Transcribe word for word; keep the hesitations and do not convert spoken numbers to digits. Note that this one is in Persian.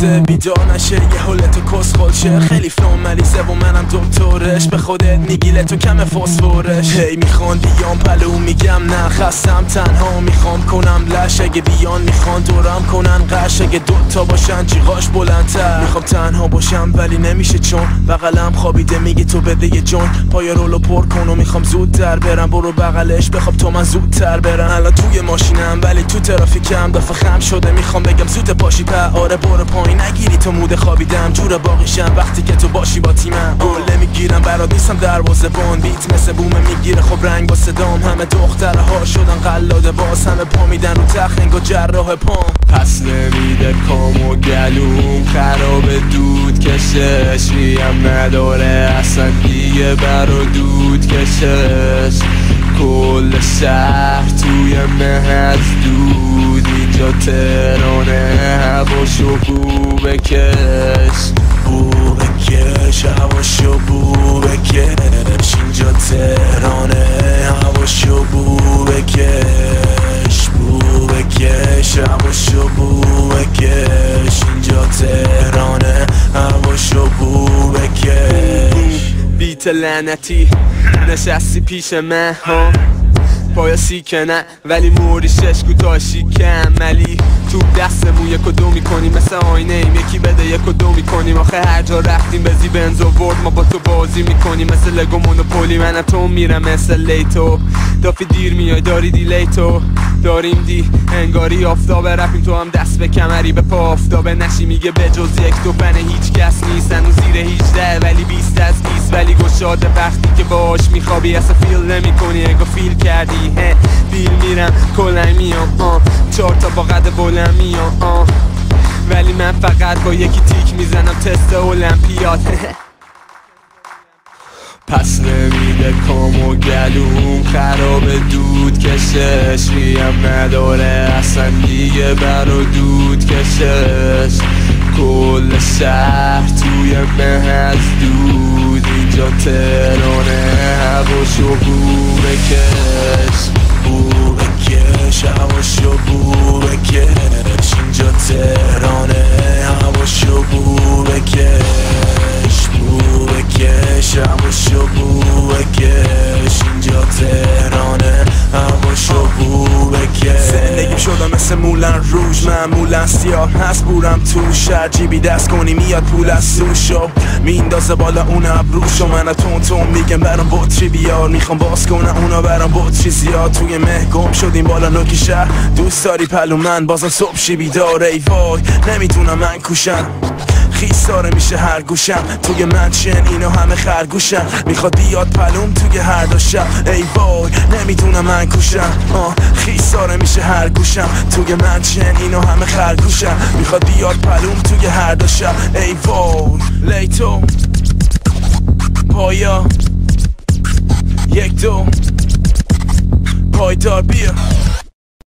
شده بیدار نشه یه حالتو کس خودشه خیلی فلان مریضه و منم دکترش به خودت میگیله تو کم فسفورش هی میخوان بیام پلو میگم نه خستم تنها میخوام کنم لش اگه بیان میخوان دورم کنن قش اگه دوتا باشن جیغاش بلندتر میخوام تنها باشم ولی نمیشه چون بغلم خوابیده میگی تو بده یه جون پای رولو پر کن و میخوام زودتر برم برو بغلش بخواب تو من زودتر برم الان توی ماشینم ولی تو ترافیکم دفعه خم شده میخوام بگم زود پاشی په آره برو پایین نگیری تو موده خوابیدم جور باقیشم وقتی که تو باشی با تیمم گله میگیرم برات نیستم دروازه بان بیت مثل بومه میگیره خب رنگ با صدام همه دخترها شدن قلاده باز همه پا میدن رو تخنگ و جراح پام پس نمیده کام و گلوم خراب دود کشش ریم نداره اصلا دیگه برا دود کشش کل شهر توی مهد دود اینجا تهرانه هواشو بو بکش بو بکش هواشو بو بکش اینجا تهرانه هواشو بو بکش بو بکش هواشو بو بکش اینجا تهرانه هواشو بو بکش بیت لعنتی نشستی پیش من ها پایا سیکنه ولی موری شش کوتاه شیکم عملی تو دستمون یک و دو میکنیم مثل آینه ایم یکی بده یک و دو میکنیم آخه هر جا رفتیم بزی بنز و ورد ما با تو بازی میکنیم مثل لگو مونوپولی من تو میرم مثل لیتو دافی دیر میای داری دیلی تو داریم دی انگاری آفتاب رفتیم تو هم دست به کمری به پا آفتابه نشی میگه به جز یک دو بنه هیچ کس نیست هنوز زیر هیجده ولی بیست از بیست ولی گشاده وقتی که باش میخوابی اصلا فیل نمی کنی انگار فیل کردی هه بیل میرم کلنگ میام آه چهار تا با قد بلند میام آه ولی من فقط با یکی تیک میزنم تست المپیاد پس نمیده کام و گلوم خراب دود کشش ریم نداره اصلا دیگه برا دود کشش کل شهر توی مهد دود اینجا تهرانه هواشو بو بکش بو بکش هواشو بو بکش اینجا تهرانه هواشو بو بکش بو بکش هواشو بو بکش اینجا تهرانه هواشو بو بکش زندگیم شدم مثل مولن روش معمولا سیاه هست بورم تو شهر جیبی دست کنی میاد پول از سوشو میندازه بالا اون ابروشو من تون تون میگم برام بطری بیار میخوام باز کنم اونا برام بطری زیاد توی مه گم شدیم بالا نوکی شهر دوست داری پلو من بازم صبح شی بیدار ای وای نمیتونم من کوشم خیس داره میشه هر گوشم توی منشن اینا همه خرگوشم میخواد بیاد پلوم توی هر دو شب ای وای نمیدونم من کوشم آه خیس داره میشه هر گوشم توی منشن اینا همه خرگوشم میخواد بیاد پلوم توی هر دو شب ای وای لیتو پایا یک دو پایدار بیا